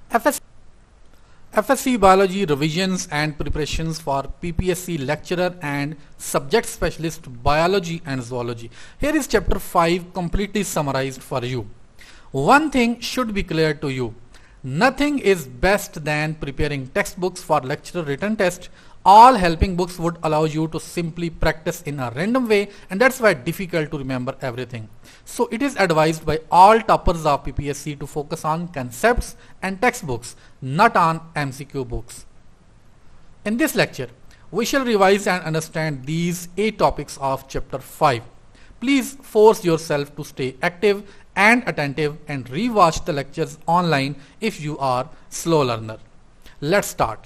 FS FSC Biology revisions and preparations for PPSC lecturer and subject specialist biology and zoology. Here is chapter 5 completely summarized for you. One thing should be clear to you. Nothing is best than preparing textbooks for lecturer written test. All helping books would allow you to simply practice in a random way, and that's why it's difficult to remember everything. So it is advised by all toppers of PPSC to focus on concepts and textbooks, not on MCQ books. In this lecture, we shall revise and understand these 8 topics of chapter 5. Please force yourself to stay active and attentive and rewatch the lectures online if you are slow learner. Let's start.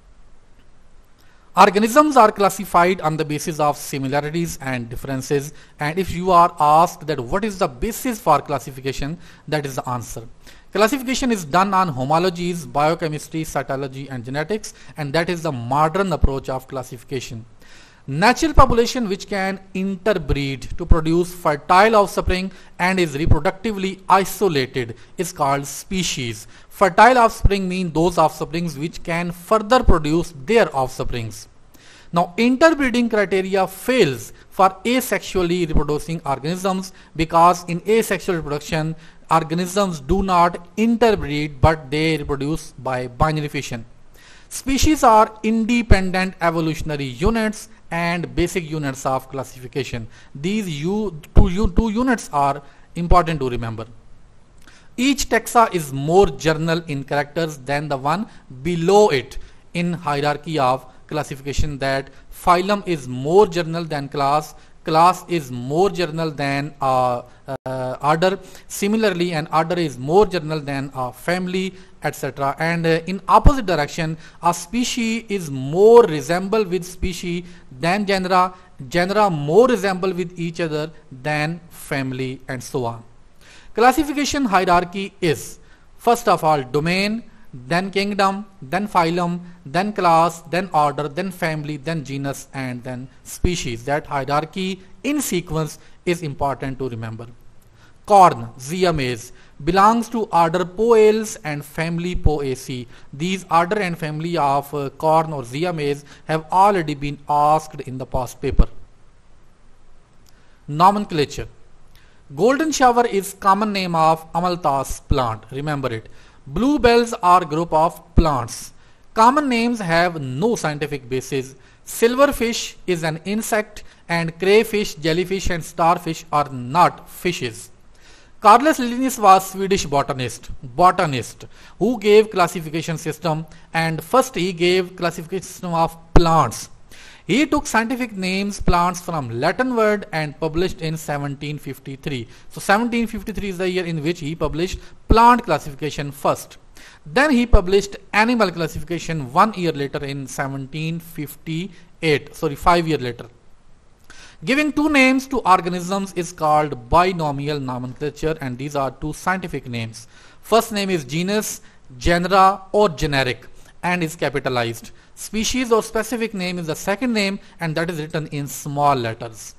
Organisms are classified on the basis of similarities and differences, and if you are asked that what is the basis for classification, that is the answer. Classification is done on homologies, biochemistry, cytology and genetics, and that is the modern approach of classification. Natural population which can interbreed to produce fertile offspring and is reproductively isolated is called species. Fertile offspring mean those offsprings which can further produce their offsprings. Now interbreeding criteria fails for asexually reproducing organisms because in asexual reproduction organisms do not interbreed but they reproduce by binary fission. Species are independent evolutionary units and basic units of classification. These two units are important to remember. Each taxa is more general in characters than the one below it in hierarchy of classification, that phylum is more general than class, class is more general than order, similarly an order is more general than a family, etc. And in opposite direction, a species is more resemble with species than genera, genera more resemble with each other than family, and so on. Classification hierarchy is first of all domain, then kingdom, then phylum, then class, then order, then family, then genus, and then species. That hierarchy in sequence is important to remember. Corn, Zea mays, belongs to order Poales and family Poaceae. These order and family of corn or Zea mays have already been asked in the past paper. Nomenclature. Golden shower is common name of Amalthus plant. Remember it. Bluebells are group of plants. Common names have no scientific basis. Silverfish is an insect and crayfish, jellyfish and starfish are not fishes. Carolus Linnaeus was Swedish botanist who gave classification system, and first he gave classification system of plants. He took scientific names plants from Latin word and published in 1753. So 1753 is the year in which he published plant classification first. Then he published animal classification 1 year later in 1758. 5 years later. Giving 2 names to organisms is called binomial nomenclature, and these are 2 scientific names. First name is genus, genera or generic and is capitalized. Species or specific name is the second name, and that is written in small letters.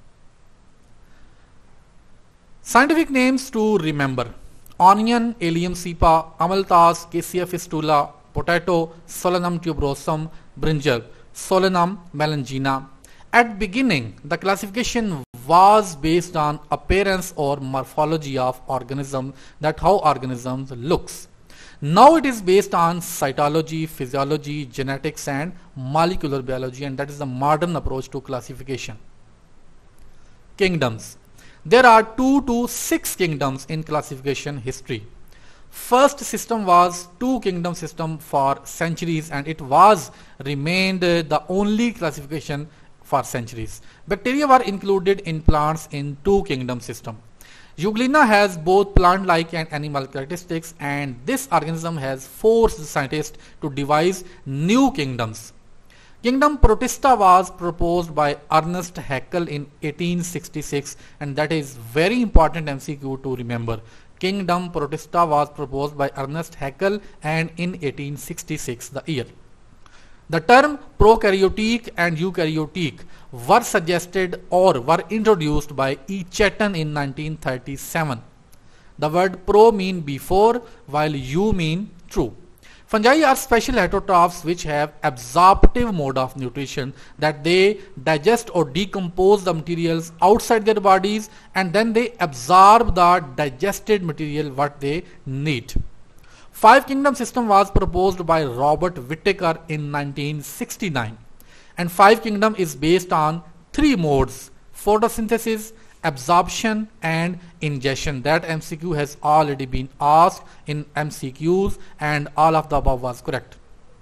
Scientific names to remember: onion, Allium cepa, Amalthus, Cassia fistula, potato, Solanum tuberosum, brinjal, Solanum melangina. At beginning, the classification was based on appearance or morphology of organism, that how organisms looks. Now it is based on cytology, physiology, genetics and molecular biology, and that is the modern approach to classification. Kingdoms. There are 2 to 6 kingdoms in classification history. First system was 2 kingdom system for centuries, and it was remained the only classification for centuries. Bacteria were included in plants in 2 kingdom system. Euglena has both plant-like and animal characteristics, and this organism has forced scientists to devise new kingdoms. Kingdom Protista was proposed by Ernest Haeckel in 1866, and that is very important MCQ to remember. Kingdom Protista was proposed by Ernest Haeckel and in 1866 the year. The term prokaryotic and eukaryotic were suggested or were introduced by E. Chetton in 1937. The word pro mean before while eu mean True. Fungi are special heterotrophs which have absorptive mode of nutrition, that they digest or decompose the materials outside their bodies and then they absorb the digested material what they need. Five kingdom system was proposed by Robert Whittaker in 1969, and five kingdom is based on three modes: photosynthesis, absorption and ingestion. That MCQ has already been asked in MCQs and all of the above was correct.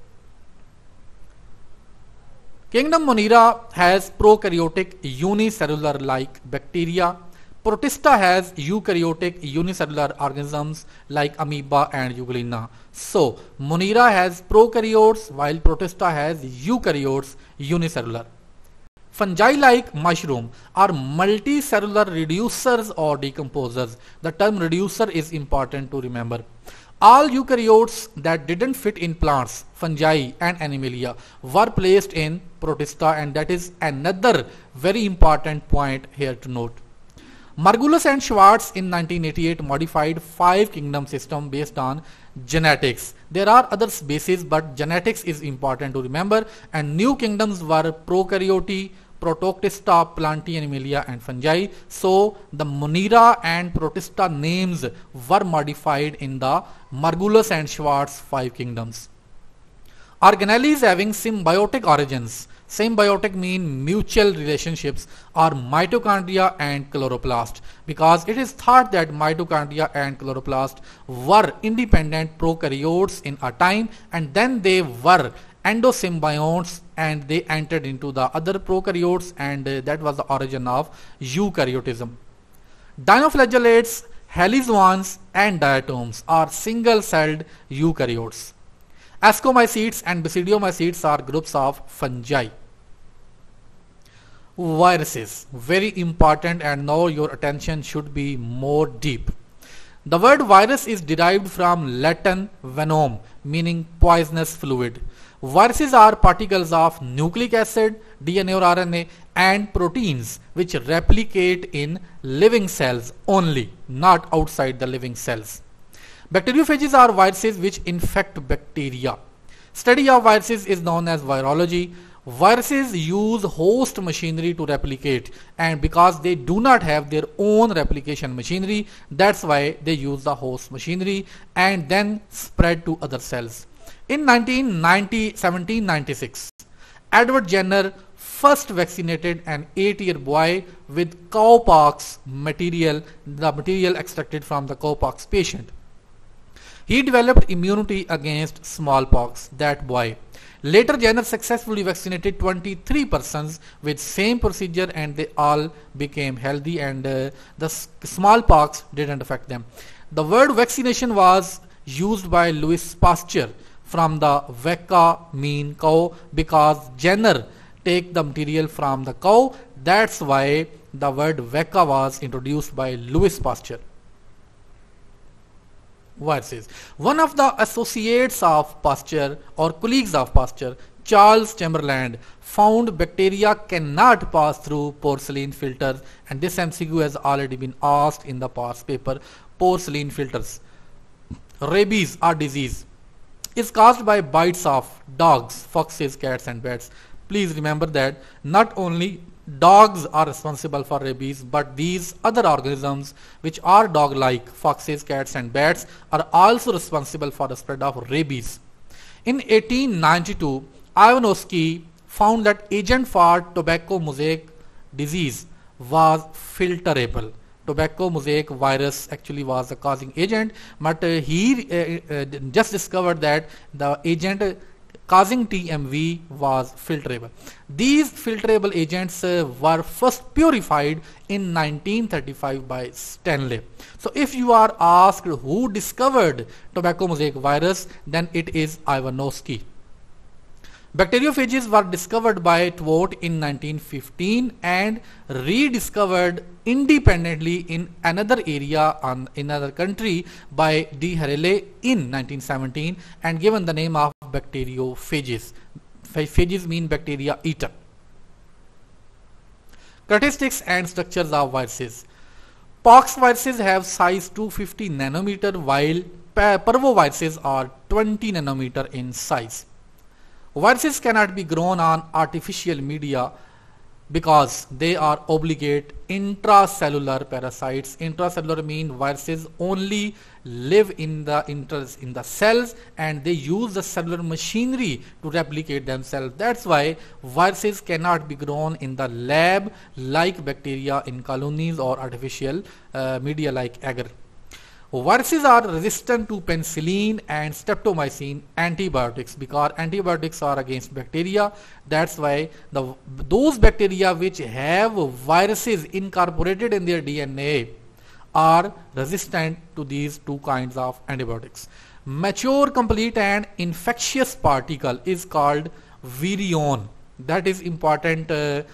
Kingdom Monera has prokaryotic unicellular like bacteria. Protista has eukaryotic unicellular organisms like amoeba and euglena. So Monera has prokaryotes while Protista has eukaryotes unicellular. Fungi like mushroom are multicellular reducers or decomposers. The term reducer is important to remember. All eukaryotes that didn't fit in plants, fungi and animalia were placed in Protista, and that is another very important point here to note. Margulis and Schwartz in 1988 modified five kingdom system based on genetics. There are other bases but genetics is important to remember, and new kingdoms were prokaryote, Protoctista, Plantae, Animalia and fungi. So the Monera and Protista names were modified in the Margulis and Schwartz five kingdoms. Organelles having symbiotic origins. Symbiotic mean mutual relationships are mitochondria and chloroplast, because it is thought that mitochondria and chloroplast were independent prokaryotes in a time and then they were endosymbionts and they entered into the other prokaryotes, and that was the origin of eukaryotism. Dinoflagellates, helizoans and diatoms are single-celled eukaryotes. Ascomycetes and basidiomycetes are groups of fungi. Viruses, very important, and now your attention should be more deep. The word virus is derived from Latin venom, meaning poisonous fluid. Viruses are particles of nucleic acid, DNA or RNA and proteins which replicate in living cells only, not outside the living cells. Bacteriophages are viruses which infect bacteria. Study of viruses is known as virology. Viruses use host machinery to replicate, and because they do not have their own replication machinery, that's why they use the host machinery and then spread to other cells. In 1796, Edward Jenner first vaccinated an 8-year boy with cowpox material, the material extracted from the cowpox patient. He developed immunity against smallpox, that boy. Later, Jenner successfully vaccinated 23 persons with same procedure and they all became healthy, and the smallpox didn't affect them. The word vaccination was used by Louis Pasteur from the vacca mean cow, because Jenner take the material from the cow. That's why the word vacca was introduced by Louis Pasteur. Viruses. One of the associates of Pasteur or colleagues of Pasteur, Charles Chamberlain, found bacteria cannot pass through porcelain filters, and this MCQ has already been asked in the past paper. Porcelain filters. Rabies or disease is caused by bites of dogs, foxes, cats and bats. Please remember that not only dogs are responsible for rabies, but these other organisms which are dog-like, foxes, cats and bats, are also responsible for the spread of rabies. In 1892, Ivanovsky found that agent for tobacco mosaic disease was filterable. Tobacco mosaic virus actually was the causing agent, but he just discovered that the agent causing TMV was filterable. These filterable agents were first purified in 1935 by Stanley. So if you are asked who discovered tobacco mosaic virus, then it is Ivanovsky. Bacteriophages were discovered by Twort in 1915 and rediscovered independently in another area in another country by D. Harele in 1917 and given the name of bacteriophages. Phages mean bacteria eater. Characteristics and structures of viruses. Pox viruses have size 250 nanometer while parvoviruses are 20 nanometer in size. Viruses cannot be grown on artificial media because they are obligate intracellular parasites. Intracellular mean viruses only live in the cells, and they use the cellular machinery to replicate themselves. That's why viruses cannot be grown in the lab like bacteria in colonies or artificial media like agar. Viruses are resistant to penicillin and streptomycin antibiotics because antibiotics are against bacteria. That's why those bacteria which have viruses incorporated in their DNA are resistant to these two kinds of antibiotics. Mature, complete and infectious particle is called virion. That is important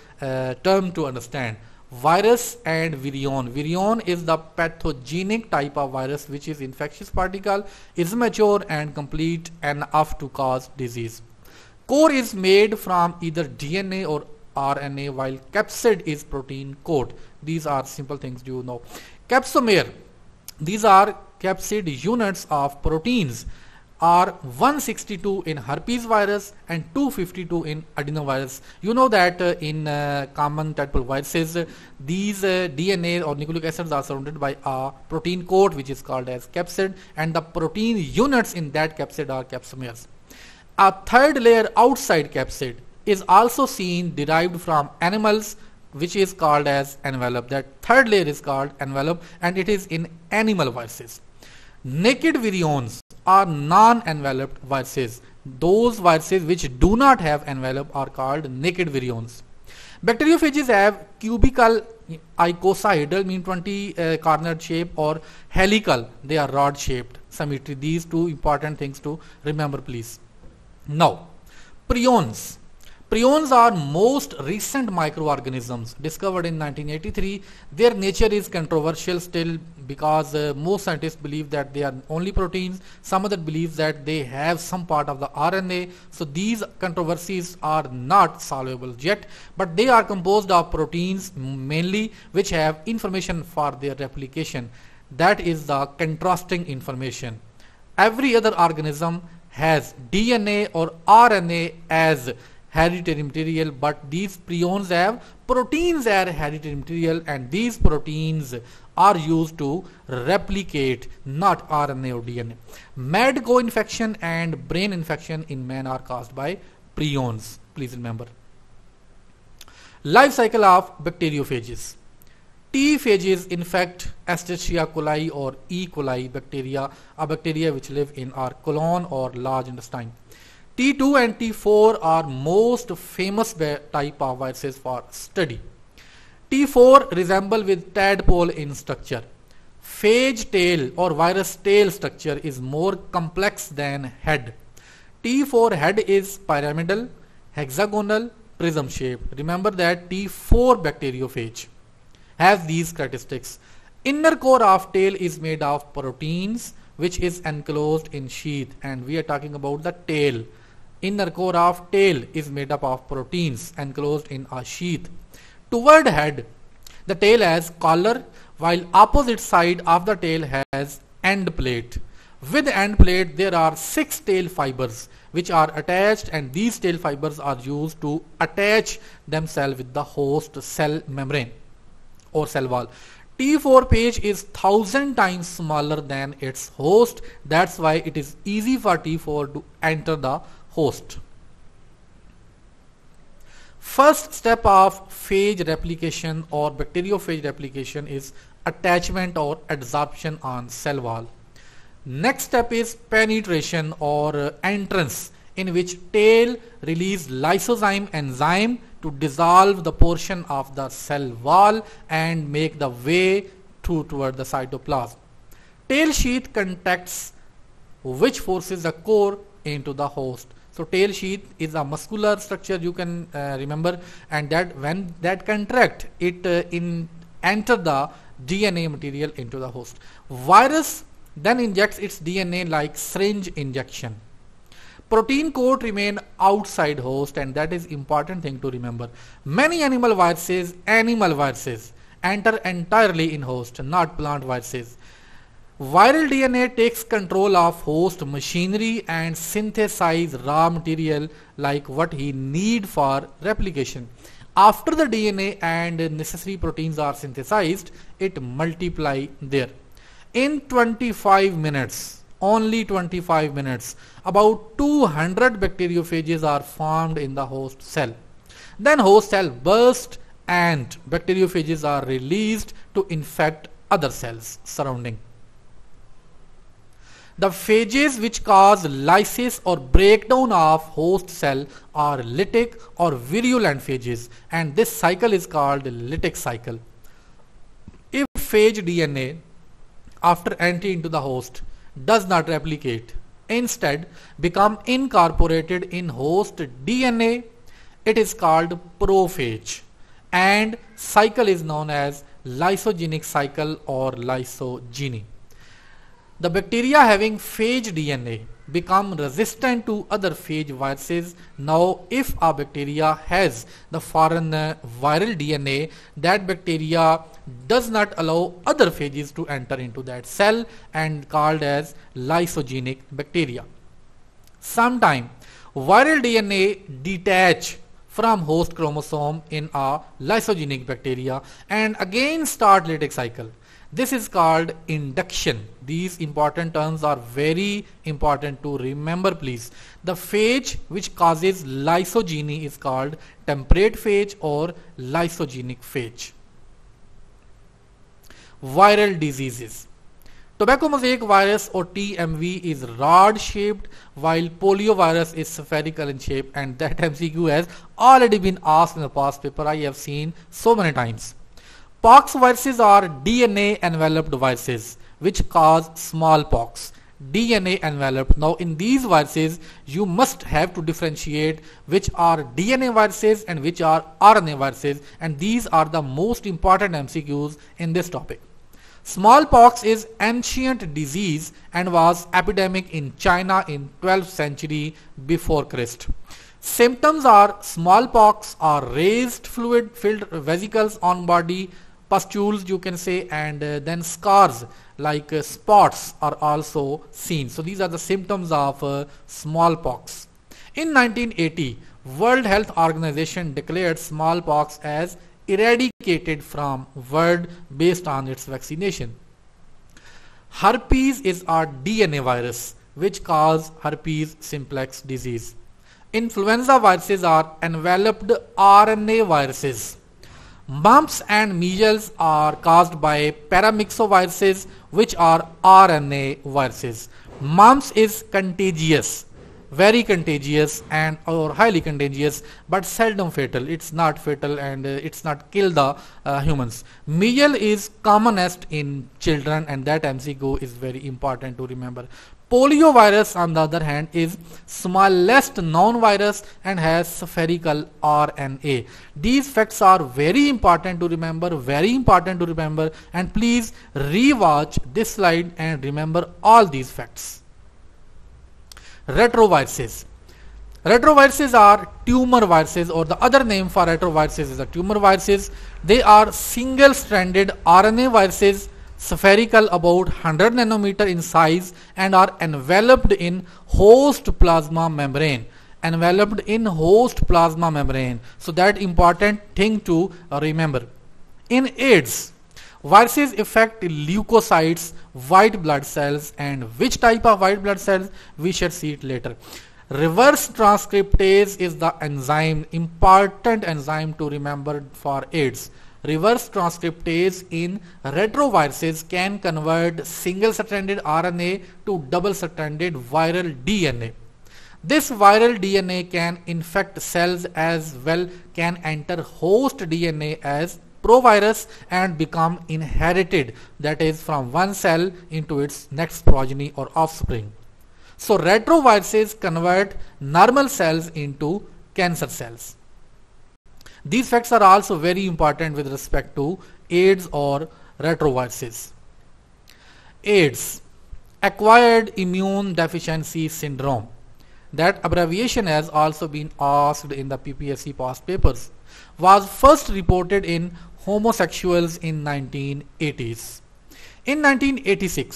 term to understand. Virus and virion. Virion is the pathogenic type of virus which is infectious particle, is mature and complete enough to cause disease. Core is made from either DNA or RNA, while capsid is protein coat. These are simple things you know. Capsomer, these are capsid units of proteins, are 162 in herpes virus and 252 in adenovirus. You know that in common tadpole viruses, these DNA or nucleic acids are surrounded by a protein coat which is called as capsid, and the protein units in that capsid are capsomers. A third layer outside capsid is also seen derived from animals, which is called as envelope. That third layer is called envelope, and it is in animal viruses. Naked virions are non-enveloped viruses. Those viruses which do not have envelope are called naked virions. Bacteriophages have cubical, icosahedral mean 20 cornered shape, or helical, they are rod shaped symmetry. These two important things to remember, please. Now, prions. Prions are most recent microorganisms discovered in 1983. Their nature is controversial still because most scientists believe that they are only proteins. Some other believe that they have some part of the RNA. So these controversies are not solvable yet, but they are composed of proteins mainly which have information for their replication. That is the contrasting information. Every other organism has DNA or RNA as hereditary material, but these prions have proteins as hereditary material, and these proteins are used to replicate, not RNA or DNA. Mad co-infection and brain infection in man are caused by prions. Please remember. Life cycle of bacteriophages. T phages infect Escherichia coli or E. coli bacteria, a bacteria which live in our colon or large intestine. T2 and T4 are most famous type of viruses for study. T4 resemble with tadpole in structure. Phage tail or virus tail structure is more complex than head. T4 head is pyramidal, hexagonal, prism shape. Remember that T4 bacteriophage has these characteristics. Inner core of tail is made of proteins which is enclosed in sheath, and we are talking about the tail. Inner core of tail is made up of proteins enclosed in a sheath. Toward head, the tail has collar, while opposite side of the tail has end plate. With end plate, there are 6 tail fibers which are attached, and these tail fibers are used to attach themselves with the host cell membrane or cell wall. T4 phage is 1000 times smaller than its host. That's why it is easy for T4 to enter the host. First step of phage replication or bacteriophage replication is attachment or adsorption on cell wall. Next step is penetration or entrance, in which tail release lysozyme enzyme to dissolve the portion of the cell wall and make the way toward the cytoplasm. Tail sheath contacts which forces the core into the host. So tail sheath is a muscular structure, you can remember, and that when that contract, it enter the DNA material into the host. Virus then injects its DNA like syringe injection. Protein coat remain outside host, and that is important thing to remember. Many animal viruses enter entirely in host, not plant viruses. Viral DNA takes control of host machinery and synthesize raw material like what he need for replication. After the DNA and necessary proteins are synthesized, it multiply there. In 25 minutes, only 25 minutes, about 200 bacteriophages are formed in the host cell. Then host cell bursts and bacteriophages are released to infect other cells surrounding. The phages which cause lysis or breakdown of host cell are lytic or virulent phages, and this cycle is called lytic cycle. If phage DNA after entry into the host does not replicate, instead become incorporated in host DNA, it is called prophage, and cycle is known as lysogenic cycle or lysogeny. The bacteria having phage DNA become resistant to other phage viruses. Now, if a bacteria has the foreign viral DNA, that bacteria does not allow other phages to enter into that cell and called as lysogenic bacteria. Sometime viral DNA detach from host chromosome in a lysogenic bacteria and again start lytic cycle. This is called induction. These important terms are very important to remember, please. The phage which causes lysogeny is called temperate phage or lysogenic phage. Viral diseases. Tobacco mosaic virus or TMV is rod shaped while poliovirus is spherical in shape, and that MCQ has already been asked in the past paper. I have seen so many times. Pox viruses are DNA enveloped viruses which cause smallpox. DNA enveloped. Now in these viruses you must have to differentiate which are DNA viruses and which are RNA viruses, and these are the most important MCQs in this topic. Smallpox is ancient disease and was epidemic in China in 12th century before Christ. Symptoms are smallpox are raised fluid filled vesicles on body, pustules you can say, and then scars like spots are also seen. So these are the symptoms of smallpox. In 1980, World Health Organization declared smallpox as eradicated from world based on its vaccination. Herpes is a DNA virus which cause herpes simplex disease. Influenza viruses are enveloped RNA viruses. Mumps and measles are caused by paramyxoviruses which are RNA viruses. Mumps is contagious, very contagious and or highly contagious, but seldom fatal. It's not fatal and it's not kill the humans. Measles is commonest in children, and that MCQ is very important to remember. Poliovirus on the other hand is smallest known virus and has spherical RNA. These facts are very important to remember, and please rewatch this slide and remember all these facts. Retroviruses. Retroviruses are tumor viruses, or the other name for retroviruses is the tumor viruses. They are single-stranded RNA viruses, spherical about 100 nanometer in size, and are enveloped in host plasma membrane. So that important thing to remember. In AIDS, viruses affect leukocytes, white blood cells, and which type of white blood cells we shall see it later. Reverse transcriptase is the enzyme, important enzyme to remember for AIDS. Reverse transcriptase in retroviruses can convert single-stranded RNA to double-stranded viral DNA. This viral DNA can infect cells as well, can enter host DNA as provirus and become inherited, that is from one cell into its next progeny or offspring. So retroviruses convert normal cells into cancer cells. These facts are also very important with respect to AIDS or retroviruses. AIDS, acquired immune deficiency syndrome. That abbreviation has also been asked in the PPSC past papers. Was first reported in homosexuals in 1980s. In 1986,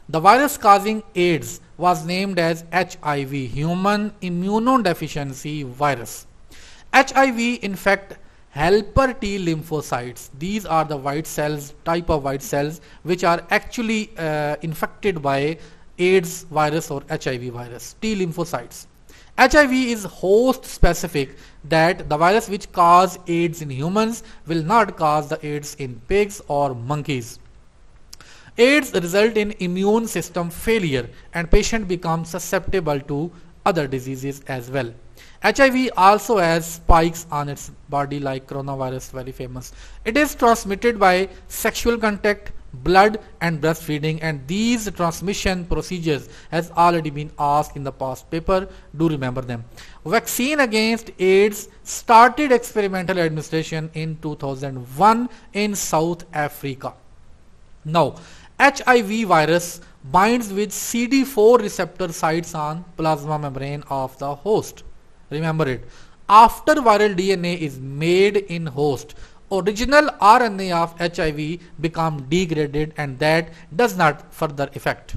The virus causing AIDS was named as HIV, human immunodeficiency virus. HIV infect helper T lymphocytes. These are the white cells, type of white cells, which are actually infected by AIDS virus or HIV virus, T lymphocytes. HIV is host specific, that the virus which cause AIDS in humans will not cause the AIDS in pigs or monkeys. AIDS result in immune system failure and patient becomes susceptible to other diseases as well. HIV also has spikes on its body like coronavirus, very famous. It is transmitted by sexual contact, blood and breastfeeding, and these transmission procedures has already been asked in the past paper. Do remember them. Vaccine against AIDS started experimental administration in 2001 in South Africa. Now, HIV virus binds with CD4 receptor sites on plasma membrane of the host. Remember it. After viral DNA is made in host, original RNA of HIV become degraded and that does not further affect.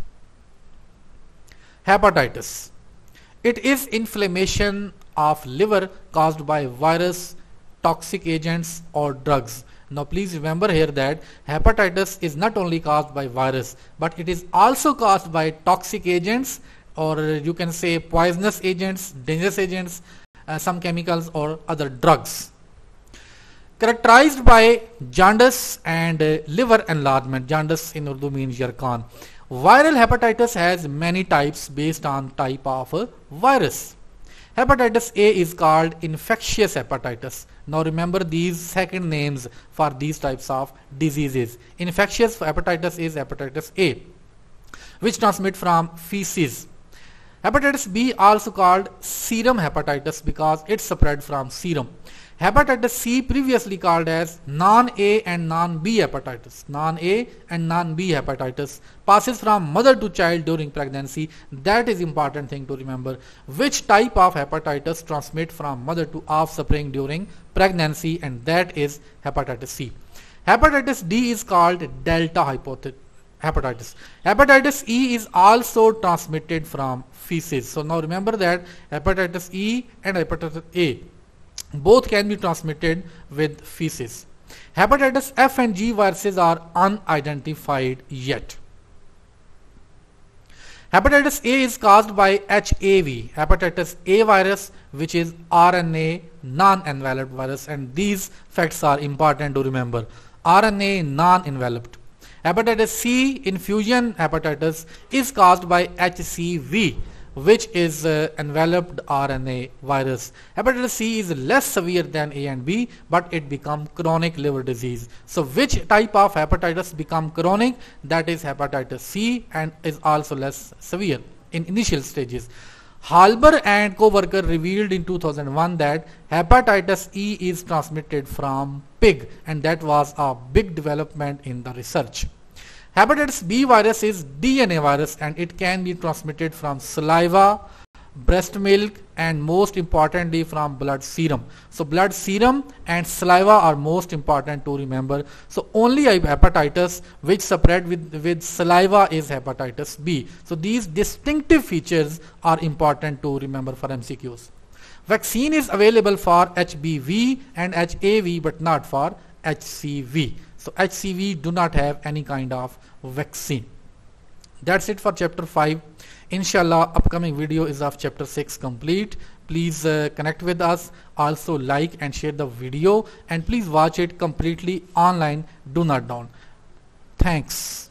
Hepatitis. It is inflammation of liver caused by virus, toxic agents or drugs. Now please remember here that hepatitis is not only caused by virus, but it is also caused by toxic agents, or you can say poisonous agents, dangerous agents, some chemicals or other drugs. Characterized by jaundice and liver enlargement. Jaundice in Urdu means yarkan. Viral hepatitis has many types based on type of virus. Hepatitis A is called infectious hepatitis. Now remember these second names for these types of diseases. Infectious hepatitis is hepatitis A, which transmit from feces. Hepatitis B also called serum hepatitis because it spread from serum. Hepatitis C, previously called as non-A and non-B hepatitis. Non-A and non-B hepatitis passes from mother to child during pregnancy. That is important thing to remember. Which type of hepatitis transmit from mother to offspring during pregnancy, and that is hepatitis C. Hepatitis D is called delta hepatitis. Hepatitis E is also transmitted from feces. So now remember that hepatitis E and hepatitis A both can be transmitted with feces. Hepatitis F and G viruses are unidentified yet. Hepatitis A is caused by HAV, hepatitis A virus, which is RNA non-enveloped virus, and these facts are important to remember. RNA non-enveloped. Hepatitis C, infusion hepatitis, is caused by HCV, which is enveloped RNA virus. Hepatitis C is less severe than A and B, but it becomes chronic liver disease. So which type of hepatitis become chronic? That is hepatitis C, and is also less severe in initial stages. Halber and co-worker revealed in 2001 that hepatitis E is transmitted from pig, and that was a big development in the research. Hepatitis B virus is DNA virus, and it can be transmitted from saliva, breast milk, and most importantly from blood serum. So blood serum and saliva are most important to remember. So only hepatitis which spread with saliva is hepatitis B. So these distinctive features are important to remember for MCQs. Vaccine is available for HBV and HAV but not for HCV. So HCV do not have any kind of vaccine. That's it for chapter 5. Inshallah, upcoming video is of chapter 6 complete. Please connect with us. Also like and share the video, and please watch it completely online. Do not down. Thanks.